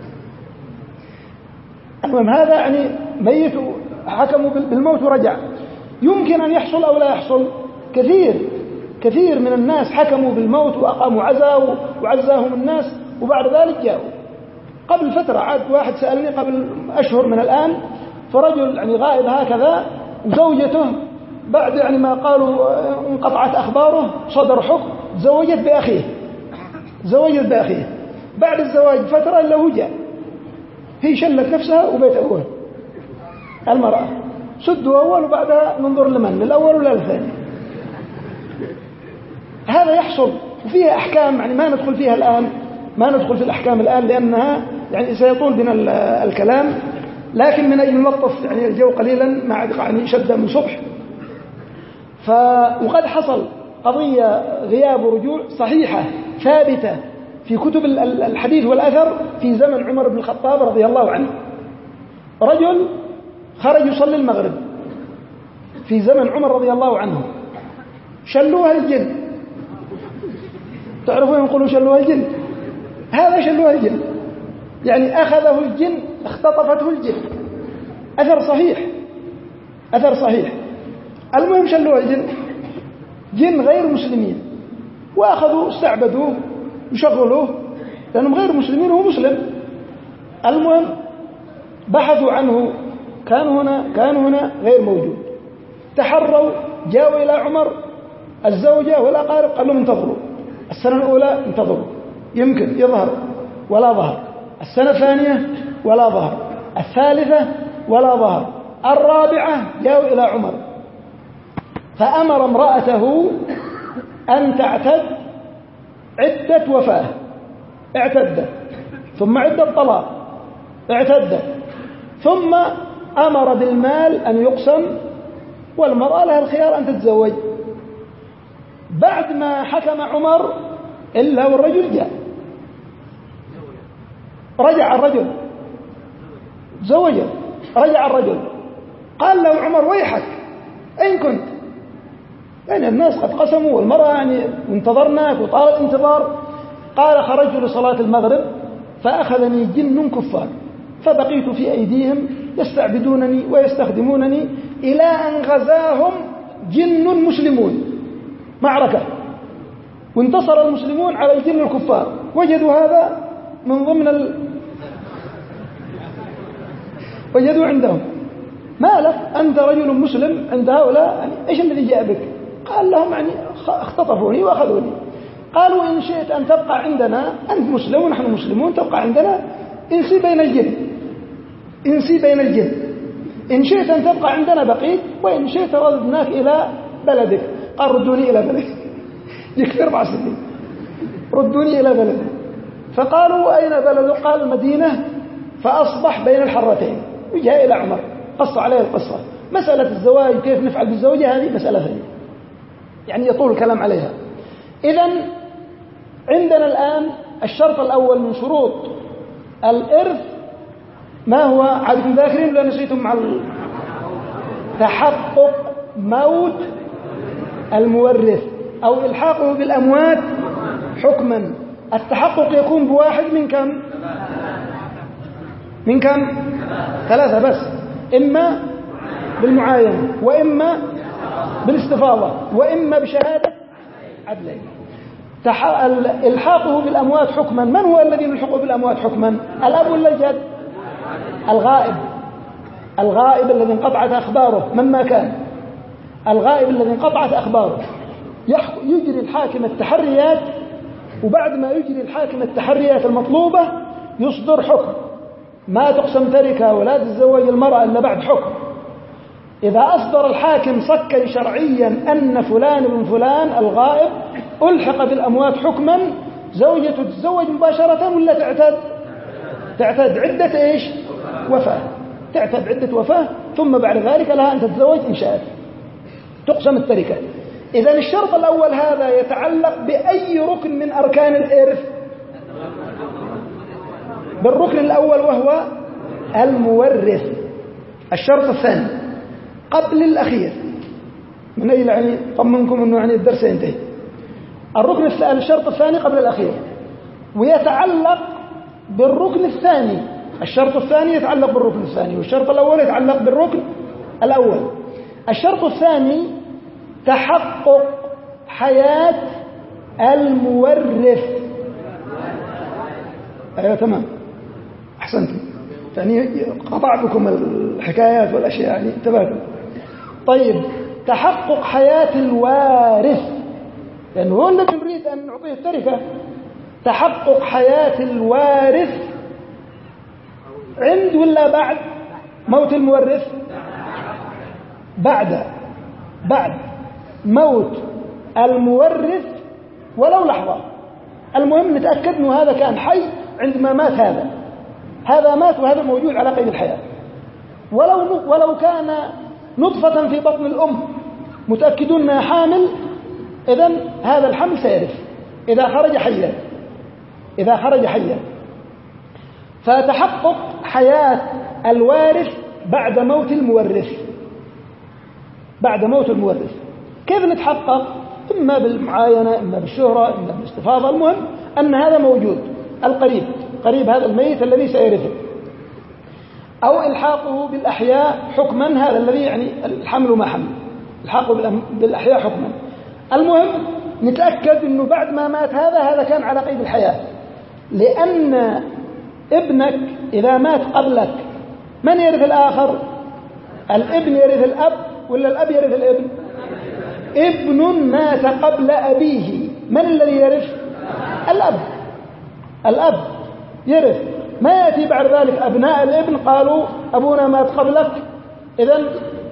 المهم هذا يعني ميت حكموا بالموت ورجع، يمكن أن يحصل أو لا يحصل. كثير من الناس حكموا بالموت وأقاموا عزاء وعزاهم الناس وبعد ذلك جاءوا. قبل فترة عاد واحد سألني قبل أشهر من الآن، فرجل يعني غائب هكذا وزوجته بعد يعني ما قالوا انقطعت أخباره صدر حكم زوجت بأخيه. بعد الزواج فترة إلا هو جاء، هي شلت نفسها وبيت أول المرأة، سدوا أول وبعدها ننظر للأول ولا للثاني. هذا يحصل وفيها أحكام يعني ما ندخل فيها الآن، ما ندخل في الأحكام الآن لأنها يعني سيطول بنا الكلام. لكن من أجل نلطف يعني الجو قليلا مع يعني شدة من صبح وقد حصل قضية غياب ورجوع صحيحة ثابتة في كتب الحديث والأثر في زمن عمر بن الخطاب رضي الله عنه. رجل خرج يصلي المغرب في زمن عمر رضي الله عنه، شلوها الجن. تعرفون يقولوا شلوها الجن؟ هذا شلوها الجن، يعني أخذه الجن، اختطفته الجن. أثر صحيح، أثر صحيح. المهم شلوها الجن، جن غير مسلمين، وأخذوا استعبدوه وشغلوه لأنهم غير مسلمين وهو مسلم. المهم بحثوا عنه، كان هنا غير موجود. تحروا، جاءوا إلى عمر، الزوجة والأقارب قال لهم انتظروا السنة الأولى، انتظروا يمكن يظهر، ولا ظهر. السنة الثانية ولا ظهر، الثالثة ولا ظهر، الرابعة جاءوا إلى عمر فأمر امرأته أن تعتد عدة وفاة، اعتدت، ثم عدة طلاق، اعتدت، ثم أمر بالمال أن يقسم، والمرأة لها الخيار أن تتزوج. بعد ما حكم عمر إلا والرجل جاء، رجع الرجل، زوجه، رجع الرجل، قال له عمر ويحك أين كنت؟ يعني الناس قد قسموا والمرأة يعني انتظرناك وطال الانتظار. قال خرجت لصلاة المغرب فأخذني جن كفار فبقيت في أيديهم يستعبدونني ويستخدمونني إلى أن غزاهم جن مسلمون معركة، وانتصر المسلمون على الجن الكفار. وجدوا هذا من ضمن وجدوا عندهم ما لك أنت رجل مسلم عند هؤلاء، يعني إيش الذي جاء بك؟ قال لهم يعني اختطفوني وأخذوني. قالوا إن شئت أن تبقى عندنا، أنت مسلم ونحن مسلمون، تبقى عندنا، انسي بين الجن، انسي بين الجن. إن شئت أن تبقى عندنا بقيت، وإن شئت رددناك إلى بلدك. قال ردوني إلى بلدك، يكفي 4 سنين، ردوني إلى بلدك. فقالوا أين بلدك؟ قال المدينة. فأصبح بين الحرتين وجاء إلى عمر، قص عليه القصة. مسألة الزواج كيف نفعل بالزوجة هذه مسألة ثانية، يعني يطول الكلام عليها. إذن عندنا الآن الشرط الأول من شروط الإرث ما هو؟ عادكم ذاكرين ولا نسيتم؟ مع تحقق موت المورث أو إلحاقه بالأموات حكما. التحقق يكون بواحد من كم؟ من كم؟ 3 بس، إما بالمعاينة، وإما بالاستفاضة، وإما بشهادة عدلين. إلحاقه بالأموات حكما، من هو الذي يلحقه بالأموات حكما؟ الأب ولا الجد؟ الغائب، الغائب الذي انقطعت أخباره مما كان، الغائب الذي انقطعت أخباره. يجري الحاكم التحريات، وبعد ما يجري الحاكم التحريات المطلوبة يصدر حكم. ما تقسم تركة ولا تتزوج المرأة إلا بعد حكم. إذا أصدر الحاكم صكا شرعيا أن فلان بن فلان الغائب ألحق بالأموات حكما، زوجته تتزوج مباشرة ولا تعتد عدة إيش؟ وفاة، تعتد عدة وفاة، ثم بعد ذلك لها أن تتزوج إن شاءت، تقسم التركة. إذن الشرط الأول هذا يتعلق بأي ركن من أركان الإرث؟ بالركن الأول وهو المورث. الشرط الثاني قبل الأخير، من أجل يعني طمنكم أنه يعني الدرس ينتهي. الشرط الثاني قبل الأخير، ويتعلق بالركن الثاني. الشرط الثاني يتعلق بالركن الثاني، والشرط الأول يتعلق بالركن الأول. الشرط الثاني تحقق حياة المورث. أيوة تمام، أحسنتم، يعني قطع بكم الحكايات والأشياء، يعني انتبهتم. طيب، تحقق حياة الوارث، لأنه هو الذي نريد أن نعطيه التركة. تحقق حياة الوارث عند ولا بعد موت المورث؟ بعد موت المورث ولو لحظة. المهم نتأكد أنه هذا كان حي عندما مات، هذا مات وهذا موجود على قيد الحياة. ولو كان نطفة في بطن الأم متأكدون أنها حامل، إذن هذا الحمل سيرث إذا خرج حيا. فتحقق حياة الوارث بعد موت المورث. كيف نتحقق؟ إما بالمعاينة، إما بالشهرة، إما بالاستفاضة. المهم أن هذا موجود، قريب هذا الميت الذي سيرثه، أو إلحاقه بالأحياء حكما، هذا الذي يعني الحمل ما حمل، إلحاقه بالأحياء حكما. المهم نتأكد أنه بعد ما مات هذا كان على قيد الحياة، لأن ابنك إذا مات قبلك من يرث الآخر؟ الابن يرث الأب ولا الأب يرث الابن؟ ابن مات قبل أبيه، من الذي يرث؟ الأب يرث. ما يأتي بعد ذلك أبناء الابن قالوا أبونا مات قبلك، إذن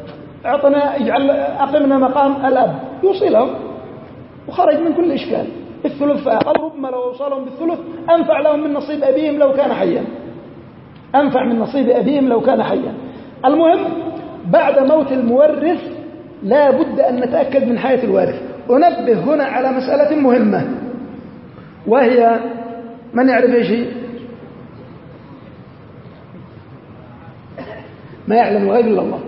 أقمنا مقام الأب، يوصلهم وخرج من كل إشكال. الثلث فأقل، ربما لو وصلهم بالثلث أنفع لهم من نصيب أبيهم لو كان حيا. المهم بعد موت المورث لا بد أن نتأكد من حياة الوارث. أنبه هنا على مسألة مهمة، وهي من يعرف إيش؟ ما يعلم الغيب إلا الله.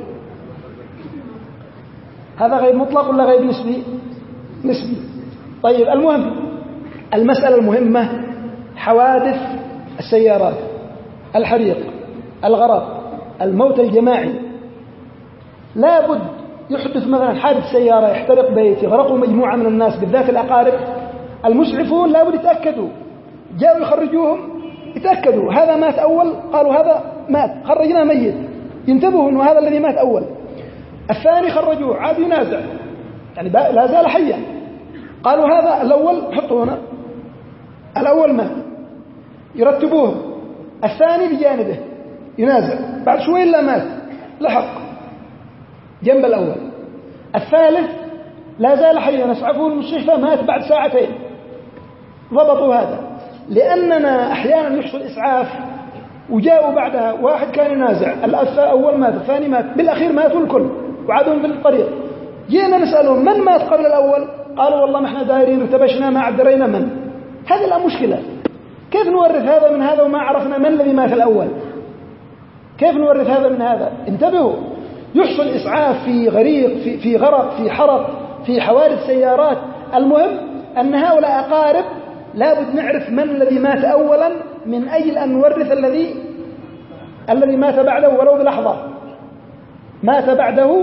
هذا غيب مطلق ولا غيب نسبي؟ طيب، المهم المسألة المهمة حوادث السيارات، الحريق، الغرق، الموت الجماعي. لا بد يحدث مثلا حادث سيارة، يحترق بيت، يغرقوا مجموعة من الناس، بالذات الأقارب. المسعفون لا بد يتأكدوا، جاءوا يخرجوهم يتأكدوا هذا مات أول، قالوا هذا مات، خرجنا ميت، ينتبهوا أنه هذا الذي مات أول. الثاني خرجوه عاد ينازع، يعني لا زال حيا، قالوا هذا الأول حطوا هنا، الأول مات، يرتبوه. الثاني بجانبه ينازع، بعد شوي لا مات، لحق جنب الأول. الثالث لا زال حيا، نسعفوه المستشفى، مات بعد ساعتين. ضبطوا هذا، لأننا أحيانا يحصل إسعاف وجاءوا بعدها واحد كان ينازع، الأول مات، الثاني مات، بالأخير ماتوا الكل وعادوا في الطريق. جينا نسألهم من مات قبل الأول؟ قالوا والله ما احنا دايرين، ارتبشنا، ما عدرينا من. هذه لا مشكلة. كيف نورث هذا من هذا وما عرفنا من الذي مات الأول؟ كيف نورث هذا من هذا؟ انتبهوا، يحصل إسعاف في غريق، في غرق، في حرق، في حوادث سيارات. المهم أن هؤلاء أقارب لابد نعرف من الذي مات أولا من أجل أن نورث الذي مات بعده ولو بلحظة. مات بعده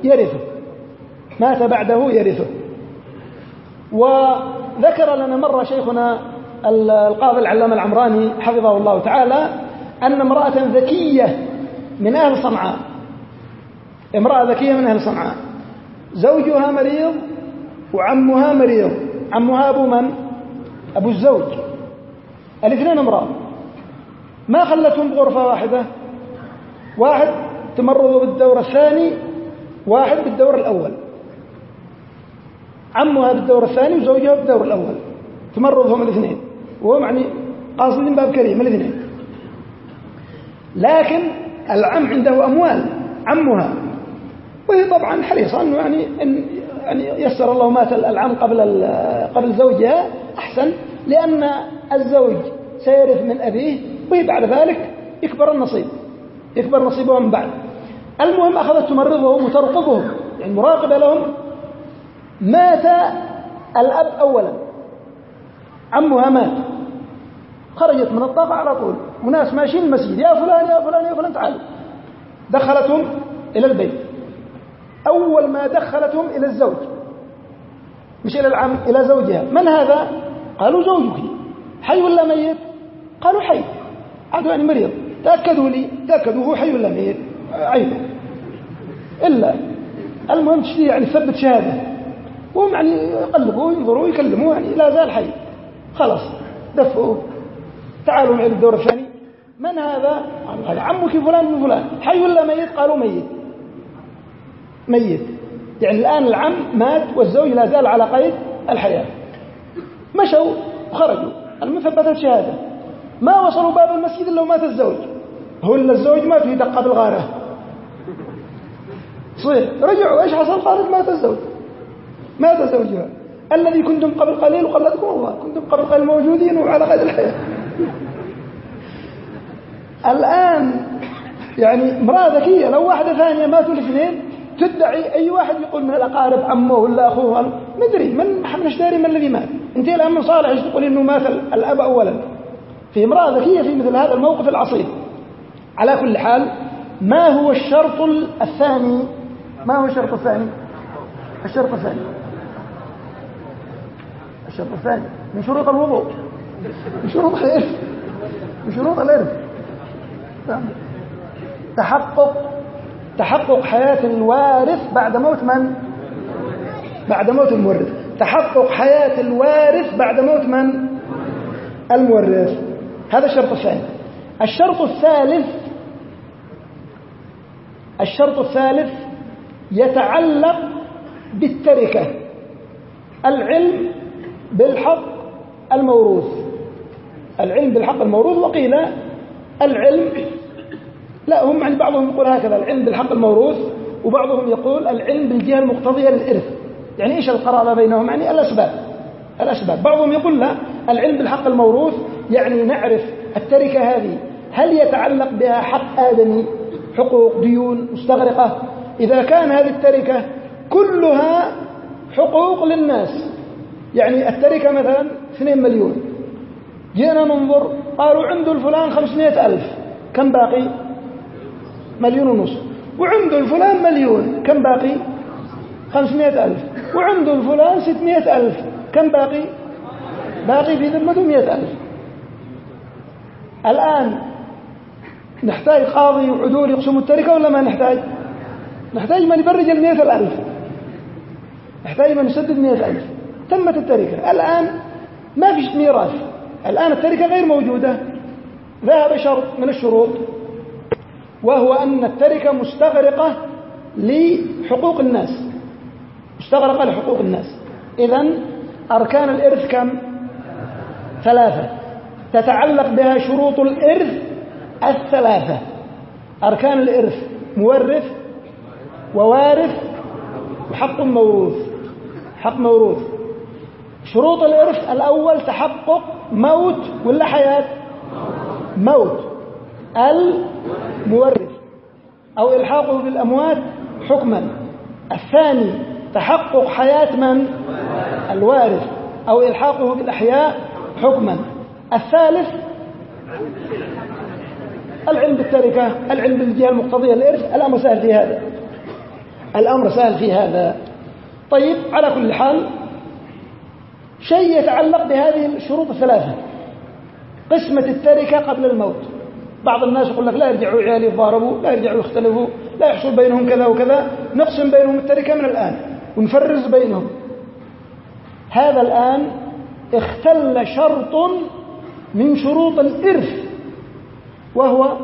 يرثه. وذكر لنا مرة شيخنا القاضي العلامة العمراني حفظه الله تعالى أن امرأة ذكية من أهل صنعاء، زوجها مريض وعمها مريض. عمها أبو من؟ أبو الزوج. الاثنين امرأة، ما خلتهم بغرفة واحدة، واحد تمرض بالدور الثاني، واحد بالدور الأول. عمها بالدور الثاني وزوجها بالدور الأول، تمرضهم الاثنين، وهم يعني قاصدين باب كريم الاثنين. لكن العم عنده أموال، عمها، وهي طبعا حريصة أنه يعني يسر الله مات العم قبل زوجها أحسن، لأن الزوج سيرث من أبيه، وهي بعد ذلك يكبر نصيبهم بعد. المهم أخذت تمرضهم وترقبهم، يعني مراقبة لهم. مات الأب أولا، عمها مات، خرجت من الطاقة على طول، وناس ماشيين المسجد، يا فلان يا فلان يا فلان تعالوا. دخلتهم إلى البيت. أول ما دخلتهم إلى الزوج، مش إلى العم، إلى زوجها. من هذا؟ قالوا زوجك. حي ولا ميت؟ قالوا حي. عادوا يعني مريض، تأكدوا هو حي ولا ميت، عيبه إلا. المهم تشتري يعني ثبت شهادة، وهم يعني يقلبوا ينظروا يكلموا، يعني لا زال حي. خلاص دفعوا، تعالوا إلى الدور الثاني. من هذا؟ قالوا هذا عمك فلان من فلان. حي ولا ميت؟ قالوا ميت. يعني الآن العم مات والزوج لا زال على قيد الحياة. مشوا وخرجوا، المثبتات شهادة. ما وصلوا باب المسجد إلا ومات الزوج، هو إلا الزوج مات في دقة بالغارة. صحيح، رجعوا إيش حصل؟ قالت مات الزوج. ماذا زوجها؟ الذي كنتم قبل قليل وقلدكم الله، كنتم قبل قليل موجودين وعلى قيد الحياة. الآن يعني امرأة ذكية لو واحدة ثانية ماتوا الاثنين تدعي أي واحد يقول من الأقارب عمه ولا أخوه مدري من نشتري من الذي مات. أنت الآن من صالح تقول إنه مات الأب أولا. في امرأة ذكية في مثل هذا الموقف العصيب. على كل حال ما هو الشرط الثاني؟ ما هو الشرط الثاني؟ الشرط الثاني من شروط الوضوء، من شروط الإرث، من شروط الإرث تحقق حياة الوارث بعد موت من؟ بعد موت المورث. تحقق حياة الوارث بعد موت من؟ المورث. هذا الشرط الثاني. الشرط الثالث يتعلق بالتركة، العلم بالحق الموروث. العلم بالحق الموروث، وقيل العلم، لا هم عند بعضهم يقول هكذا العلم بالحق الموروث، وبعضهم يقول العلم بالجهة المقتضية للإرث. يعني إيش القرابة بينهم؟ يعني الأسباب. بعضهم يقول لا، العلم بالحق الموروث يعني نعرف التركة هذه هل يتعلق بها حق آدمي، حقوق، ديون مستغرقة. إذا كان هذه التركة كلها حقوق للناس، يعني التركة مثلا 2 مليون، جينا ننظر قالوا عنده الفلان 500,000، كم باقي؟ 1.5 مليون. وعنده الفلان 1,000,000، كم باقي؟ 500,000. وعنده الفلان 600,000، كم باقي؟ باقي في ذمته 100,000. الآن نحتاج قاضي وعدول يقسموا التركة ولا ما نحتاج؟ نحتاج من يبرج 100,000، نحتاج من يسدد 100,000. تمت التركة. الآن ما فيش ميراث، الآن التركة غير موجودة. ذهب شرط من الشروط، وهو أن التركة مستغرقة لحقوق الناس، مستغرقة لحقوق الناس. إذن أركان الإرث كم؟ 3 تتعلق بها شروط الإرث 3. أركان الإرث مورث ووارث وحق موروث. حق موروث. شروط الإرث الأول تحقق موت ولا حياة؟ موت المورث أو إلحاقه بالأموات حكما. الثاني تحقق حياة من؟ الوارث أو إلحاقه بالأحياء حكما. الثالث العلم بالتركة، العلم بالجهة المقتضية للإرث. الأمر سهل في هذا، الأمر سهل في هذا. طيب، على كل حال شيء يتعلق بهذه الشروط 3: قسمة التركة قبل الموت. بعض الناس يقول لك لا يرجعوا عيالي يتضاربوا، لا يرجعوا يختلفوا، لا يحصل بينهم كذا وكذا، نقسم بينهم التركة من الآن ونفرز بينهم. هذا الآن اختل شرط من شروط الإرث، وهو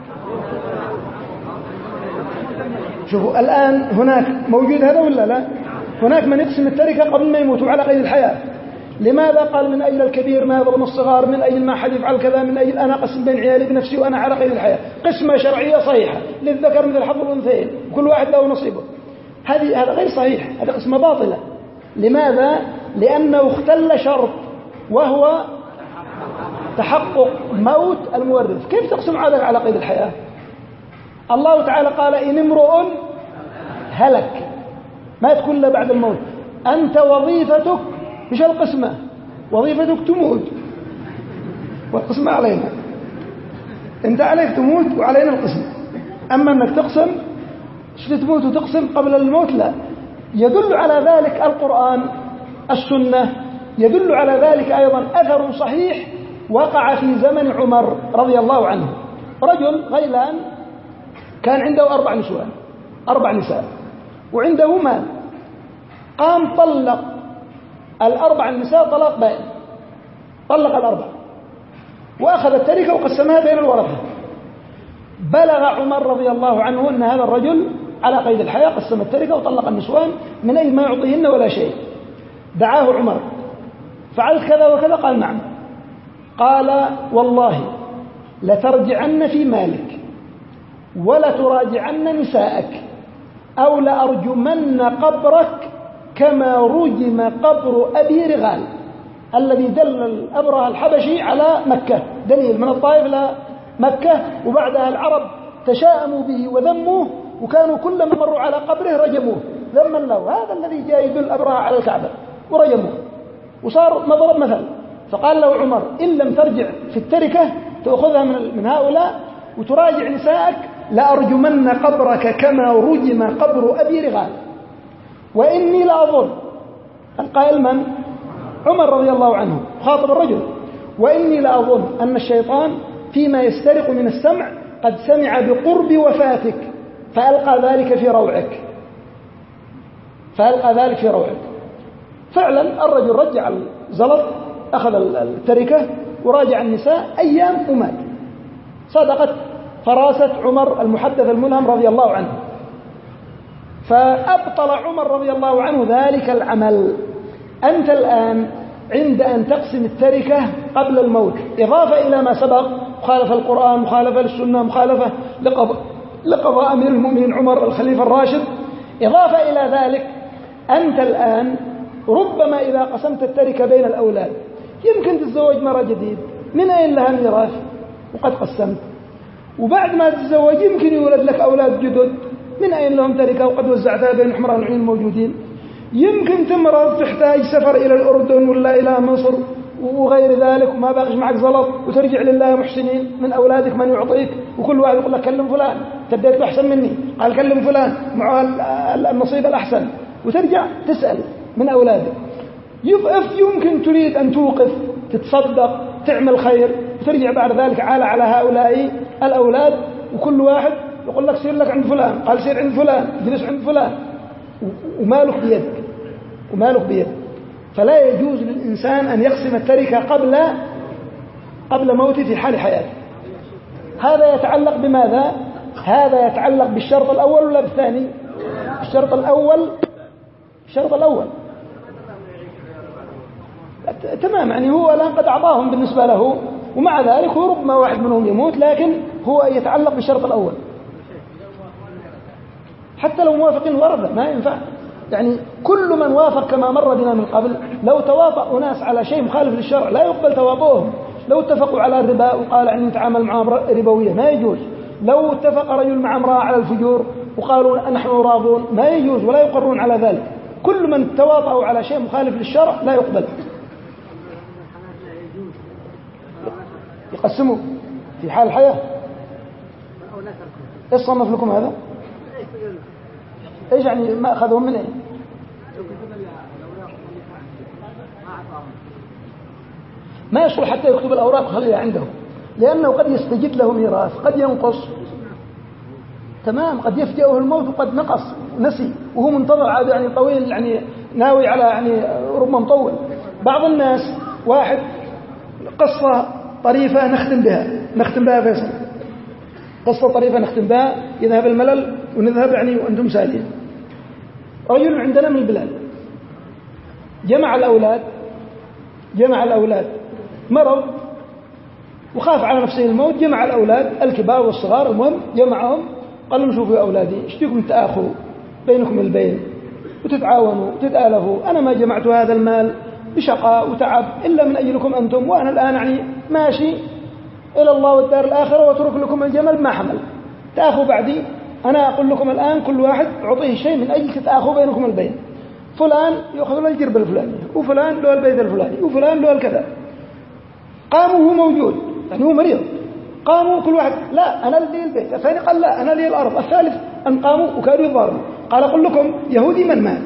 شوفوا الآن هناك موجود هذا ولا لا؟ هناك من يقسم التركة قبل ما يموتوا على قيد الحياة. لماذا؟ قال من أجل الكبير ما يظلم الصغار، من أجل ما حد يفعل كذا، من أجل أنا أقسم بين عيالي بنفسي وأنا على قيد الحياة. قسمة شرعية صحيحة، للذكر مثل حظ الأنثيين، كل واحد له نصيبه. هذا غير صحيح، هذه قسمة باطلة. لماذا؟ لأنه اختل شرط، وهو تحقق موت المورث. كيف تقسم عادك على قيد الحياة؟ الله تعالى قال إن امرؤ هلك، ما تكون إلا بعد الموت. أنت وظيفتك مش القسمة، وظيفتك تموت والقسمة علينا. أنت عليك تموت وعلينا القسمة. أما أنك تقسم تموت وتقسم قبل الموت لا. يدل على ذلك القرآن، السنة، يدل على ذلك أيضا أثر صحيح وقع في زمن عمر رضي الله عنه. رجل غيلان كان عنده 4 نساء وعنده مال، قام طلق 4 نساء طلاق بائن، طلق 4 وأخذ التركة وقسمها بين الورثة. بلغ عمر رضي الله عنه أن هذا الرجل على قيد الحياة، قسم التركة وطلق النسوان من أي ما يعطيهن ولا شيء. دعاه عمر: فعلت كذا وكذا؟ قال: نعم. قال: والله لترجعن في مالك ولتراجعن نساءك أو لأرجمن قبرك كما رجم قبر أبي رغال الذي دل الأبرهة الحبشي على مكة، دليل من الطائف إلى مكة، وبعدها العرب تشاءموا به وذموه، وكانوا كلما مروا على قبره رجموه ذما له. هذا الذي جاء يدل الأبرهة على الكعبة ورجموه، وصار مضرب مثل. فقال له عمر: إن لم ترجع في التركة تأخذها من هؤلاء وتراجع نسائك لأرجمن قبرك كما رجم قبر أبي رغال. وإني لأظن، القائل من؟ عمر رضي الله عنه خاطب الرجل: وإني لأظن أن الشيطان فيما يسترق من السمع قد سمع بقرب وفاتك فألقى ذلك في روعك. فعلا الرجل رجع الزلط، أخذ التركة وراجع النساء أيام ومات. صدقت فراسة عمر المحدث الملهم رضي الله عنه، فأبطل عمر رضي الله عنه ذلك العمل. أنت الآن عند أن تقسم التركة قبل الموت، إضافة إلى ما سبق، مخالفة القرآن، مخالفة للسنة، مخالفة لقضاء أمير المؤمنين عمر الخليفة الراشد، إضافة إلى ذلك أنت الآن ربما إذا قسمت التركة بين الأولاد يمكن تتزوج مرة جديد، من أين لها ميراث وقد قسمت؟ وبعد ما تتزوج يمكن يولد لك أولاد جدد، من أين لهم تركة وقد وزعتها بين حمراء العين الموجودين؟ يمكن تمرض تحتاج سفر إلى الأردن ولا إلى مصر وغير ذلك، وما باقيش معك زلط، وترجع لله محسنين من أولادك من يعطيك، وكل واحد يقول لك كلم فلان تبديت أحسن مني، قال كلم فلان مع النصيب الأحسن، وترجع تسأل من أولادك. يمكن تريد أن توقف تتصدق تعمل خير، وترجع بعد ذلك على هؤلاء الأولاد، وكل واحد يقول لك سير لك عند فلان، قال سير عند فلان، جلس عند فلان، ومالك بيدك. فلا يجوز للإنسان أن يقسم التركة قبل موته في حال حياته. هذا يتعلق بماذا؟ هذا يتعلق بالشرط الأول ولا بالثاني؟ الشرط الأول تمام، يعني هو الآن قد أعطاهم بالنسبة له، ومع ذلك هو ربما واحد منهم يموت، لكن هو يتعلق بالشرط الأول. حتى لو موافقين ورثة ما ينفع، يعني كل من وافق كما مر بنا من قبل، لو توافق أناس على شيء مخالف للشرع لا يقبل توافقهم. لو اتفقوا على الربا وقال أن نتعامل معهم ربوية ما يجوز. لو اتفق رجل مع امرأة على الفجور وقالوا نحن راضون ما يجوز ولا يقرون على ذلك. كل من توافقوا على شيء مخالف للشرع لا يقبل. يقسموا في حال الحياة. ايش صنف لكم هذا؟ ايش يعني ما اخذهم من ايه؟ ما يصلح حتى يكتب الاوراق خليها عنده، لانه قد يستجد له ميراث، قد ينقص. تمام، قد يفجأه الموت وقد نقص نسي وهو منتظر عاد يعني طويل، يعني ناوي على يعني ربما مطول. بعض الناس واحد قصة طريفة نختم بها فيصل، قصة طريفة نختم بها يذهب الملل ونذهب يعني وأنتم سالين. رجل عندنا من البلاد جمع الأولاد مرض وخاف على نفسه الموت، جمع الأولاد الكبار والصغار، المهم جمعهم قال لهم شوفوا يا أولادي اشتيكم تآخوا بينكم البين وتتعاونوا وتتآلفوا. أنا ما جمعت هذا المال بشقاء وتعب إلا من أجلكم أنتم، وأنا الآن يعني ماشي إلى الله والدار الآخرة واترك لكم الجمل ما حمل، تآخوا بعدي. أنا أقول لكم الآن كل واحد أعطيه شيء من أجل تتآخوا بينكم البين. فلان يأخذ له الجرب الفلاني، وفلان له البيت الفلاني، وفلان له الكذا. قاموا هو موجود يعني هو مريض، قاموا كل واحد لا أنا لي البيت، الثاني قال لا أنا لي الأرض، الثالث أن قاموا وكانوا يضاربوا. قال أقول لكم يهودي من مات.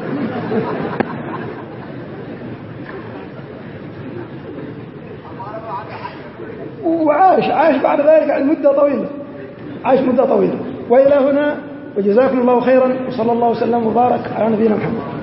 وعاش بعد ذلك يعني مدة طويلة. وإلى هنا وجزاكم الله خيرا، وصلى الله وسلم وبارك على نبينا محمد.